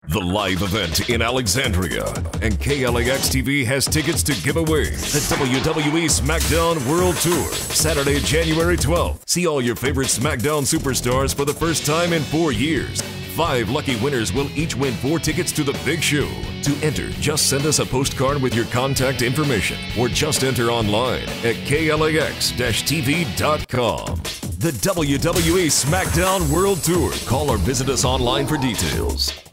the live event in Alexandria, and KLAX TV has tickets to give away. The WWE Smackdown World Tour, Saturday, January 12th. See all your favorite Smackdown superstars for the first time in 4 years. 5 lucky winners will each win 4 tickets to the big show. To enter, just send us a postcard with your contact information, or just enter online at klax-tv.com. The WWE Smackdown World Tour. Call or visit us online for details.